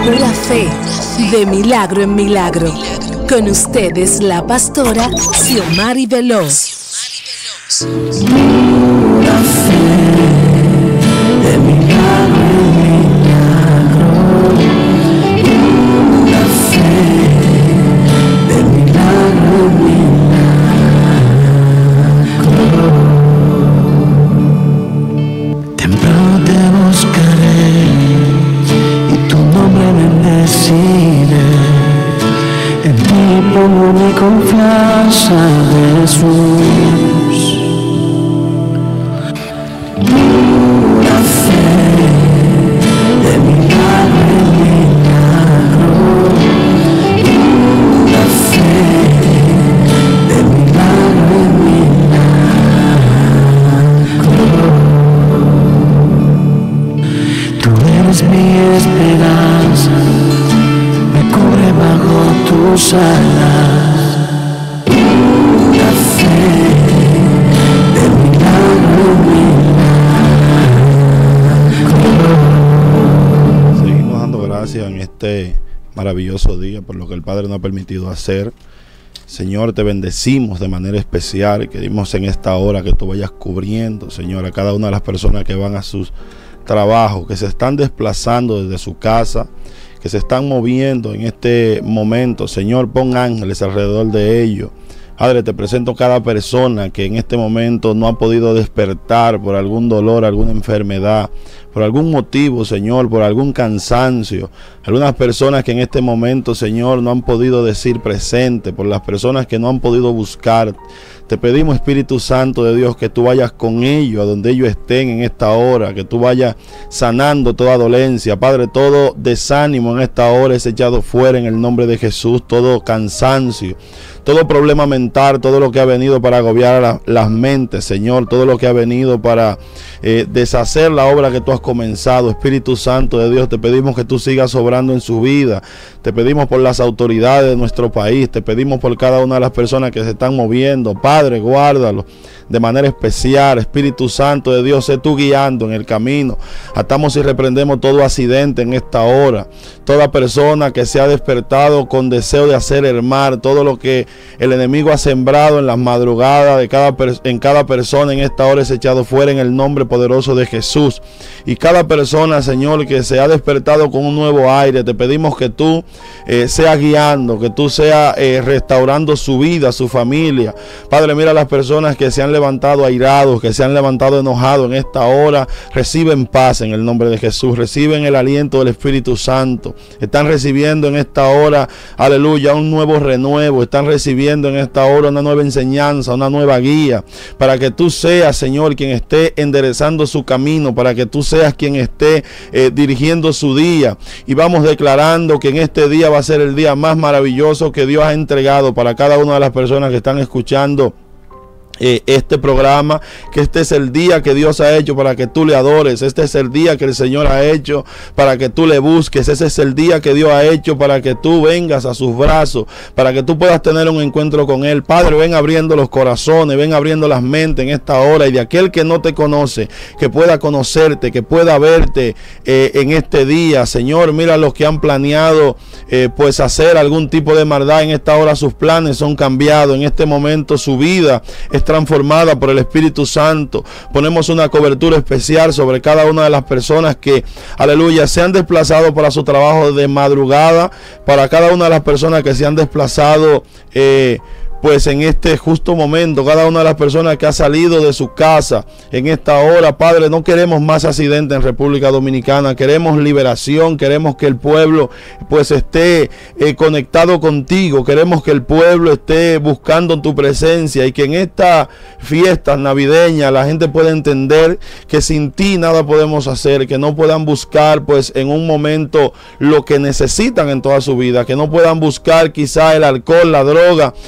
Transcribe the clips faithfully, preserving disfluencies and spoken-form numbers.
Pura fe, de milagro en milagro. Con ustedes la pastora Xiomari Veloz. Pura fe, de milagro en milagro. Pura fe, de milagro en milagro. Temprano te buscaré y tu nombre bendeciré. En ti pongo mi confianza, Jesús. Pura fe, de milagro en milagro. Pura fe, de milagro en milagro. Tú eres mi esperanza, me cubre bajo tus alas. Pura fe, de milagro en milagro. Seguimos dando gracias en este maravilloso día por lo que el Padre nos ha permitido hacer. Señor, te bendecimos de manera especial. Queremos en esta hora que tú vayas cubriendo, Señor, a cada una de las personas que van a sus trabajos, que se están desplazando desde su casa, que se están moviendo en este momento. Señor, pon ángeles alrededor de ellos. Padre, te presento cada persona que en este momento no ha podido despertar por algún dolor, alguna enfermedad, por algún motivo, Señor, por algún cansancio. Algunas personas que en este momento, Señor, no han podido decir presente, por las personas que no han podido buscar. Te pedimos, Espíritu Santo de Dios, que tú vayas con ellos a donde ellos estén en esta hora, que tú vayas sanando toda dolencia. Padre, todo desánimo en esta hora es echado fuera en el nombre de Jesús, todo cansancio, todo problema mental, todo lo que ha venido para agobiar la, las mentes, Señor, todo lo que ha venido para eh, deshacer la obra que tú has comenzado. Espíritu Santo de Dios, te pedimos que tú sigas obrando en su vida. Te pedimos por las autoridades de nuestro país, te pedimos por cada una de las personas que se están moviendo. Padre, guárdalo de manera especial. Espíritu Santo de Dios, sé tú guiando en el camino. Atamos y reprendemos todo accidente en esta hora. Toda persona que se ha despertado con deseo de hacer el mal, todo lo que el enemigo ha sembrado en las madrugadas de cada en cada persona en esta hora es echado fuera en el nombre poderoso de Jesús. Y cada persona, Señor, que se ha despertado con un nuevo aire, te pedimos que tú eh, seas guiando, que tú seas eh, restaurando su vida, su familia. Padre, mira a las personas que se han levantado airados, que se han levantado enojados en esta hora, reciben paz en el nombre de Jesús, reciben el aliento del Espíritu Santo, están recibiendo en esta hora, aleluya, un nuevo renuevo, están recibiendo en esta hora una nueva enseñanza, una nueva guía, para que tú seas, Señor, quien esté enderezando su camino, para que tú seas quien esté eh, dirigiendo su día. Y vamos declarando que en este día va a ser el día más maravilloso que Dios ha entregado para cada una de las personas que están escuchando Eh, este programa, que este es el día que Dios ha hecho para que tú le adores, este es el día que el Señor ha hecho para que tú le busques, ese es el día que Dios ha hecho para que tú vengas a sus brazos, para que tú puedas tener un encuentro con Él. Padre, ven abriendo los corazones, ven abriendo las mentes en esta hora, y de aquel que no te conoce, que pueda conocerte, que pueda verte eh, en este día. Señor, mira los que han planeado eh, pues hacer algún tipo de maldad, en esta hora sus planes son cambiados, en este momento su vida es transformada por el Espíritu Santo. Ponemos una cobertura especial sobre cada una de las personas que, aleluya, se han desplazado para su trabajo de madrugada, para cada una de las personas que se han desplazado eh, pues en este justo momento, cada una de las personas que ha salido de su casa en esta hora. Padre, no queremos más accidentes en República Dominicana, queremos liberación, queremos que el pueblo pues esté eh, conectado contigo, queremos que el pueblo esté buscando tu presencia, y que en esta fiesta navideña la gente pueda entender que sin ti nada podemos hacer, que no puedan buscar pues en un momento lo que necesitan en toda su vida, que no puedan buscar quizá el alcohol, la droga, eh,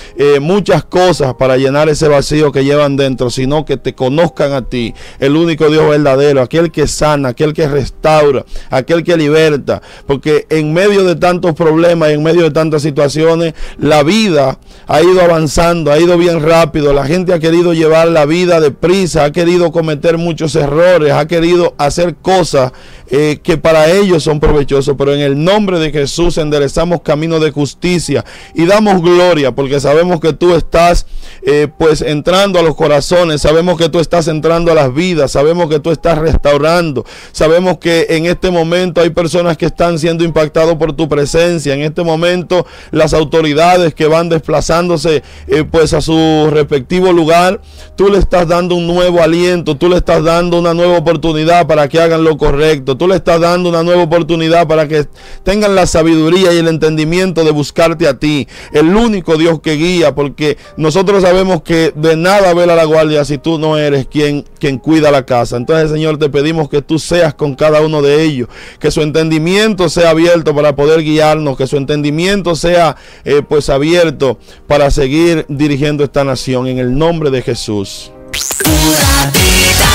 muchas cosas para llenar ese vacío que llevan dentro, sino que te conozcan a ti, el único Dios verdadero, aquel que sana, aquel que restaura, aquel que liberta, porque en medio de tantos problemas y en medio de tantas situaciones, la vida ha ido avanzando, ha ido bien rápido, la gente ha querido llevar la vida deprisa, ha querido cometer muchos errores, ha querido hacer cosas eh, que para ellos son provechosos, pero en el nombre de Jesús enderezamos camino de justicia y damos gloria, porque sabemos que tú estás eh, pues entrando a los corazones, sabemos que tú estás entrando a las vidas, sabemos que tú estás restaurando, sabemos que en este momento hay personas que están siendo impactados por tu presencia, en este momento las autoridades que van desplazándose eh, pues a su respectivo lugar, tú le estás dando un nuevo aliento, tú le estás dando una nueva oportunidad para que hagan lo correcto, tú le estás dando una nueva oportunidad para que tengan la sabiduría y el entendimiento de buscarte a ti, el único Dios que guía, porque nosotros sabemos que de nada vela la guardia si tú no eres quien, quien cuida la casa. Entonces, Señor, te pedimos que tú seas con cada uno de ellos, que su entendimiento sea abierto para poder guiarnos, que su entendimiento sea eh, pues abierto para seguir dirigiendo esta nación, en el nombre de Jesús. Pura vida.